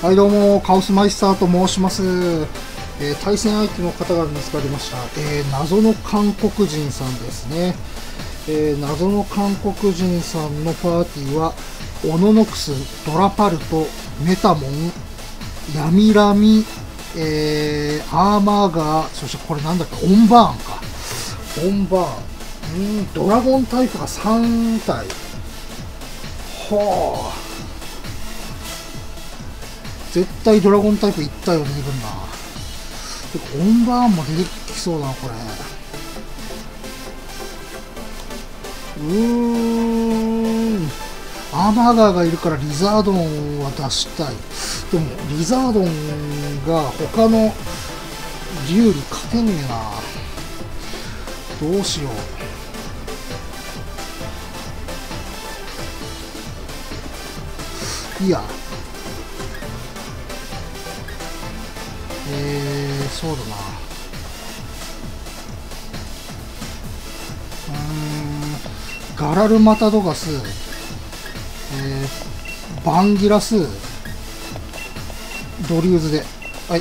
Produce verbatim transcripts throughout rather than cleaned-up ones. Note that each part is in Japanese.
はいどうも、カオスマイスターと申します。えー、対戦相手の方が見つかりました。えー、謎の韓国人さんですね。えー、謎の韓国人さんのパーティーは、オノノクス、ドラパルト、メタモン、ヤミラミ、えー、アーマーガー、そしてこれなんだっけ、オンバーンか。オンバーン。うん、ドラゴンタイプがさんたい。はあ。絶対ドラゴンタイプいったよね、いるんな。てか、オンバーンも出てきそうだな、これ。うーん。アーマーガーがいるからリザードンは出したい。でも、リザードンが他の竜に勝てんねえな。どうしよう。いや。えー、そうだな。うーん、ガラルマタドガス、えー、バンギラス、ドリューズで。はい。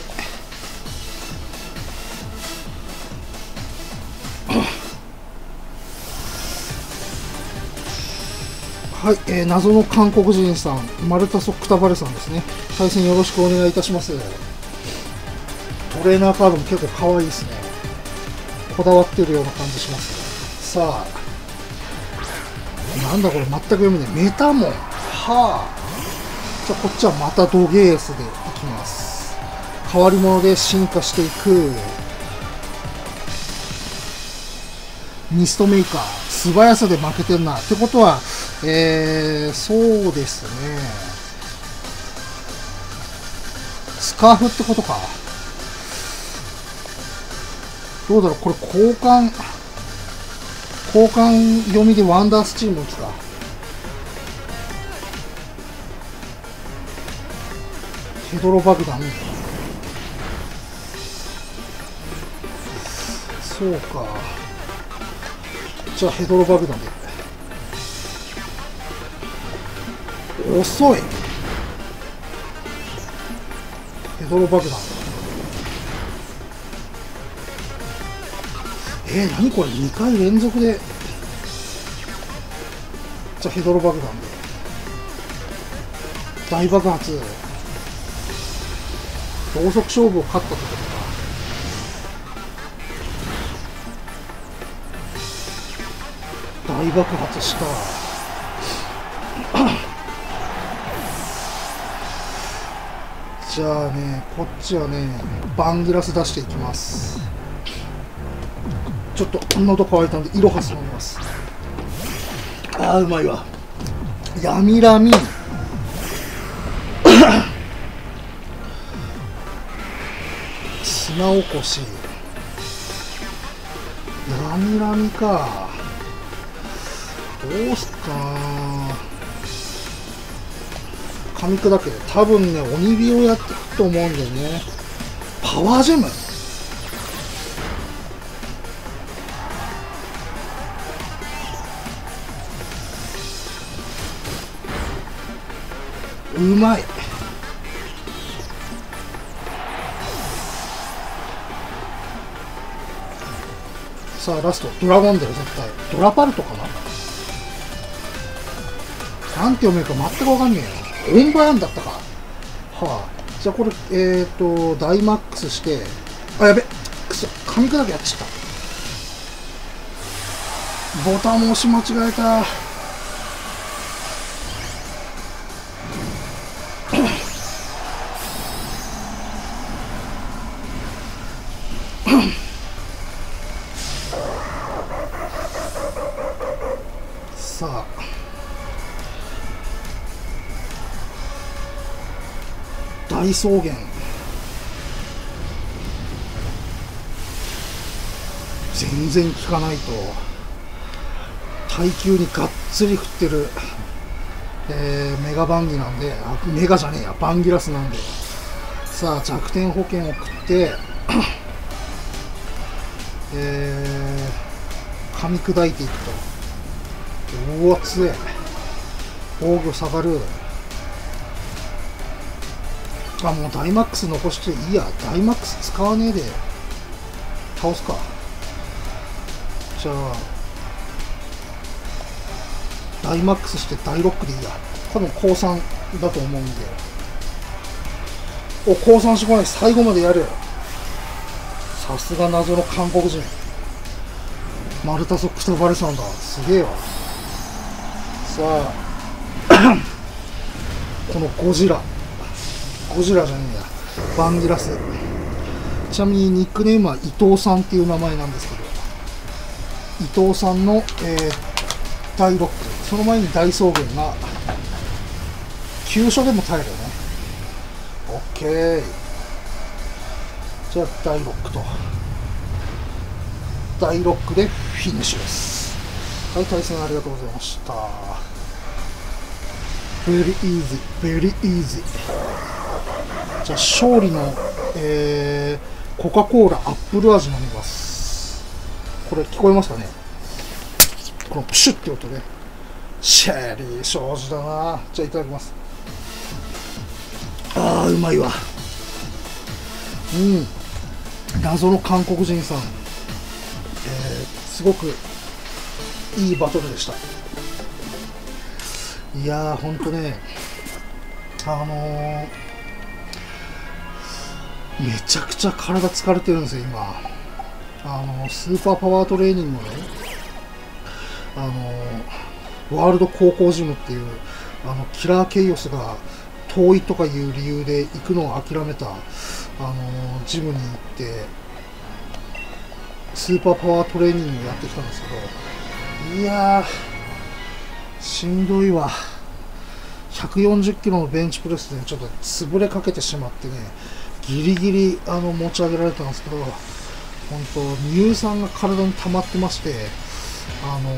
はい、えー、謎の韓国人さん、マルタソ・クタバルさんですね。対戦よろしくお願いいたします。トレーナーカードも結構可愛いですね。こだわってるような感じします。さあ、なんだこれ、全く読めない。メタモン。はあ。じゃあ、こっちはまたドゲースでいきます。変わり者で進化していく。ミストメーカー。素早さで負けてんな。ってことは、えー、そうですね。スカーフってことか。どうだろう、これ交換、交換読みでワンダースチーム打つか。ヘドロ爆弾。そうか。じゃあヘドロ爆弾で。遅い。ヘドロ爆弾。えー、何これにかい連続で。じゃあヘドロ爆弾で大爆発。同速勝負を勝ったってことか。大爆発した。じゃあね、こっちはねバンギラス出していきます。ちょっと喉乾いたんでイロハス飲みます。あーうまいわ。ヤミラミ砂起こし。ヤミラミか。どうすっかな。噛み砕けて多分ね鬼火をやっていくと思うんだよね。パワージェム。うまい。さあラストドラゴンだよ絶対。ドラパルトかな。なんて読めるか全く分かんねえよ。オンバーンだったか。はあ。じゃあこれえっ、ー、とダイマックスして、あやべくそ噛み砕けやっちゃった。ボタン押し間違えた。さあ大草原。全然効かないと。耐久にがっつり振ってる、えー、メガバンギなんで、あメガじゃねえやバンギラスなんで。さあ弱点保険を食ってえー、噛み砕いていくと。うわ強え。防御下がる。 あ、もうダイマックス残していいや。ダイマックス使わねえで倒すか。じゃあダイマックスしてダイロックでいいや。多分降参だと思うんで。お、降参してこない。最後までやる。さすが謎の韓国人。マルタソ・クタバレさんだ。すげえわ。さあこのゴジラゴジラじゃねえや、バンギラス。ちなみにニックネームは伊藤さんっていう名前なんですけど、伊藤さんの、えー、大ロック、その前に大草原が急所でも耐えるよね。 OK。 じゃあ大ロックと大ロックでフィニッシュです。はい、対戦ありがとうございました。 Very easy very easy。 じゃあ勝利の、えー、コカ・コーラアップル味飲みます。これ聞こえますかね、このプシュって音で。シェリー庄司だな。じゃあいただきます。あーうまいわ。うん、謎の韓国人さん、えー、すごくいいバトルでした。いやーほんとね、あのー、めちゃくちゃ体疲れてるんですよ今。あのー、スーパーパワートレーニングのね、あのー、ワールド高校ジムっていうあのキラーケイオスが遠いとかいう理由で行くのを諦めた、あのー、ジムに行ってスーパーパワートレーニングやってきたんですけど、いやーしんどいわ。ひゃくよんじゅっキロのベンチプレスでちょっと潰れかけてしまってね、ギリギリあの持ち上げられたんですけど、本当乳酸が体に溜まってまして、あの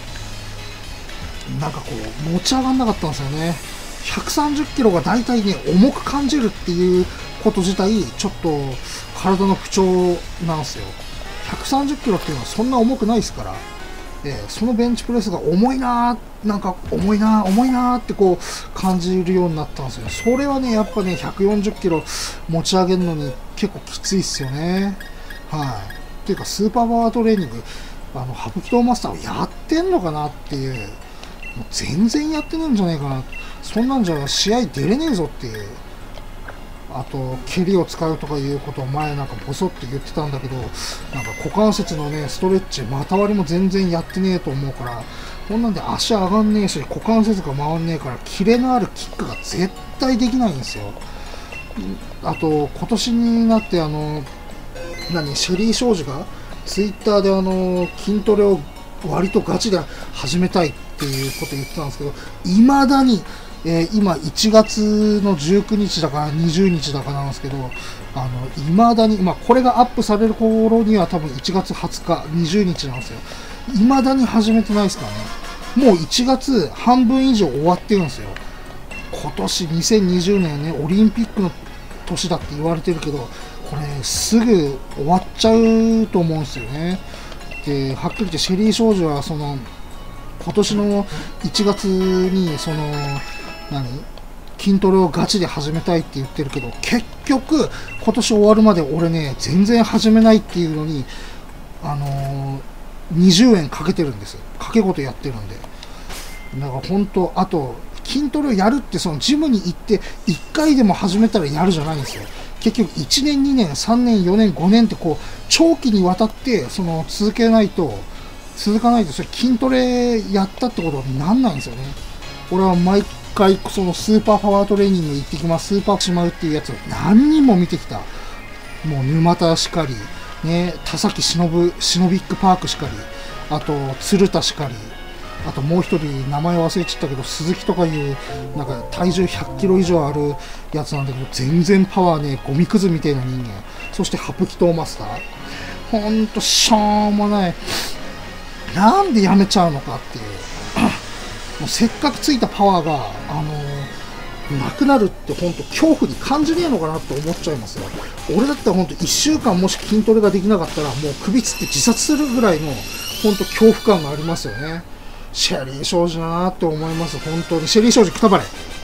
ー、なんかこう持ち上がんなかったんですよね。ひゃくさんじゅっキロが大体ね重く感じるっていうこと自体ちょっと体の不調なんですよ。ひゃくさんじゅっキロっていうのはそんな重くないですから、えー、そのベンチプレスが重いなー、なんか重いなー重いなーってこう感じるようになったんですよ。それはねやっぱねひゃくよんじゅっキロ持ち上げるのに結構きついっすよね。はい、っていうかスーパーパワートレーニング、あのハブキトーマスターをやってんのかなっていう、もう全然やってないんじゃないかな、そんなんじゃ試合出れねえぞっていう。あと蹴りを使うとかいうことを前なんかボソッと言ってたんだけど、なんか股関節のねストレッチ股割りも全然やってねえと思うから、こんなんで足上がんねえし股関節が回んねえからキレのあるキックが絶対できないんですよ。あと今年になってあの何シェリー庄司がツイッターであの筋トレを割とガチで始めたいっていうこと言ってたんですけど、いまだにえー、今いちがつのじゅうくにちだかにじゅうにちだかなんですけど、あの未だに、まあ、これがアップされる頃には多分いちがつはつかにじゅうにちなんですよ。未だに始めてないですからね。もういちがつ半分以上終わってるんですよ。今年にせんにじゅうねんねオリンピックの年だって言われてるけど、これすぐ終わっちゃうと思うんですよね。ではっきり言ってシェリー庄司はその今年のいちがつにその何筋トレをガチで始めたいって言ってるけど、結局今年終わるまで俺ね全然始めないっていうのに、あのー、にじゅうえんかけてるんですよ。かけ事やってるんで。だから本当、あと筋トレをやるってそのジムに行っていっかいでも始めたらやるじゃないんですよ。結局いちねんにねんさんねんよねんごねんってこう長期にわたってその続けないと続かないとそれ筋トレやったってことになんないんですよね。俺は毎回そのスーパーパワートレーニング行ってきます、スーパーしまうっていうやつを何人も見てきた。もう沼田しかり、ね、田崎しのぶシノビックパークしかり、あと鶴田しかり、あともう一人名前忘れちゃったけど鈴木とかいうなんか体重ひゃっキロ以上あるやつなんだけど、全然パワーねゴミくずみたいな人間。そしてハプキトーマスター、ほんとしょうもない、なんでやめちゃうのかっていうもうせっかくついたパワーが、あのー、なくなるって本当恐怖に感じねえのかなって思っちゃいますよ。俺だったら本当いっしゅうかんもし筋トレができなかったらもう首つって自殺するぐらいの本当恐怖感がありますよね。シェリー庄司だなって思います。本当にシェリー庄司くたばれ。